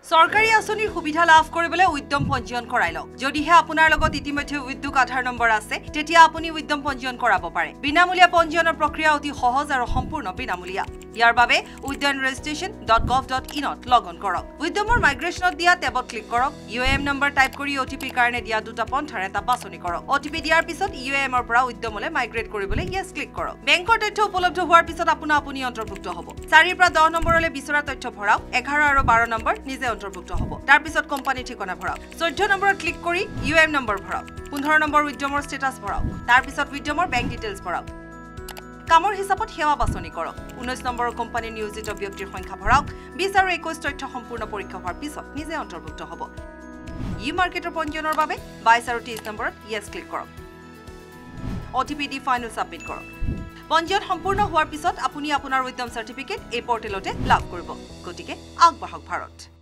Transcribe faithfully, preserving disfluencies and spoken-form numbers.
সরকারি আসনিৰ সুবিধা লাভ কৰিবলৈ উদ্যম পঞ্জীয়ন কৰাই লওক যদিহে আপোনাৰ লগত ইতিমধ্যে উদ্যোগ আধাৰ নম্বৰ আছে তেতিয়া আপুনি উদ্যম পঞ্জীয়ন কৰাব পাৰে বিনামূলীয়া পঞ্জীয়নৰ প্ৰক্ৰিয়া অতি সহজ আৰু সম্পূৰ্ণ বিনামূলীয়া ইয়াৰ বাবে udyam registration dot gov dot in ত লগ ইন কৰক উদ্যমৰ মাইগ্ৰেচনত দিয়া টেবত ক্লিক কৰক ইউএম নম্বৰ টাইপ কৰি ওটিপি কাৰণে দিয়া দুটা পন্থাৰ এটা বাছনি কৰক ওটিপি দিয়াৰ পিছত ইউএম ৰ পৰা উদ্যমলৈ মাইগ্ৰেট কৰিবলৈ ইয়েস ক্লিক কৰক বেংকৰ তথ্য উপলব্ধ হোৱাৰ পিছত আপোনা আপুনি অন্তৰ্ভুক্ত হ'ব চাৰিৰ পৰা দহ নম্বৰলৈ বিচৰা তথ্য ভৰাওক এঘাৰ আৰু বাৰ নম্বৰ নিজে অন্তৰ্ভুক্ত হ'ব তাৰ পিছত কোম্পানী ঠিকনা ভৰাওক চৈধ্য নম্বৰত ক্লিক কৰি ইউএম নম্বৰ ভৰাওক পোন্ধৰ নম্বৰ উদ্যমৰ ষ্টেটাস ভৰাওক তাৰ পিছত উদ্যমৰ বেংক ডিটেইলছ ভৰাওক কামৰ হিচাপত সেৱা বাছনি কৰক ঊনৈশ নম্বৰৰ কোম্পানী নিয়োজিত ব্যক্তিৰ সংখ্যা ভৰাওক বিশ আৰু একৈশ তথ্য সম্পূৰ্ণ পৰীক্ষা হোৱাৰ পিছত নিজে অন্তৰ্ভুক্ত হ'ব ই মাৰ্কেটৰ পঞ্জীয়নৰ বাবে বাইশ আৰু তেইশ নম্বৰত ইয়েস ক্লিক কৰক ওটিপি দি ফাইনেল সাবমিট কৰক পঞ্জীয়ন সম্পূৰ্ণ হোৱাৰ পিছত আপুনি আপোনাৰ উদ্যম সাৰ্টিফিকেট এই পৰ্টেলতে লাভ কৰিব গতিকে আগবাঢ়ক ভাৰত